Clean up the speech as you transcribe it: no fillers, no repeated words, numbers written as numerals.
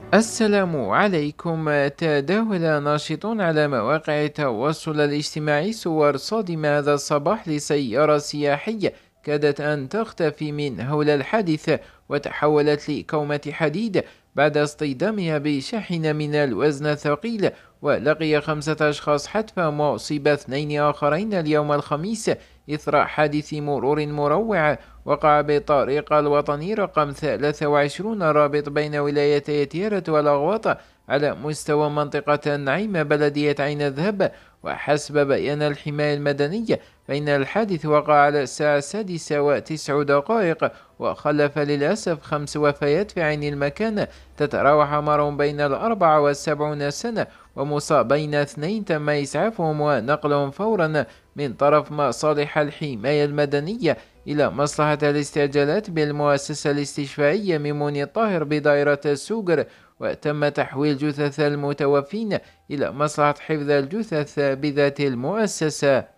السلام عليكم. تداول ناشطون على مواقع التواصل الاجتماعي صور صادمة هذا الصباح لسيارة سياحية كادت أن تختفي من هول الحادث، وتحولت لكومة حديد بعد اصطدامها بشاحنة من الوزن الثقيل. ولقي 5 أشخاص حتفهم وأصيب 2 آخرين اليوم الخميس إثر حادث مرور مروع وقع بالطريق الوطني رقم 23 الرابط بين ولايتي تيرة والأغواط على مستوى منطقة النعيم بلدية عين الذهب. وحسب بيان الحماية المدنية فإن الحادث وقع على الساعة 6:09، وخلف للأسف 5 وفيات في عين المكان تتراوح أعمارهم بين 74 سنة، ومصابين 2 تم إسعافهم ونقلهم فورا من طرف مصالح الحماية المدنية إلى مصلحة الاستعجالات بالمؤسسة الاستشفائية ميموني الطاهر بدائرة السوقر. وتم تحويل جثث المتوفين إلى مصلحة حفظ الجثث بذات المؤسسة.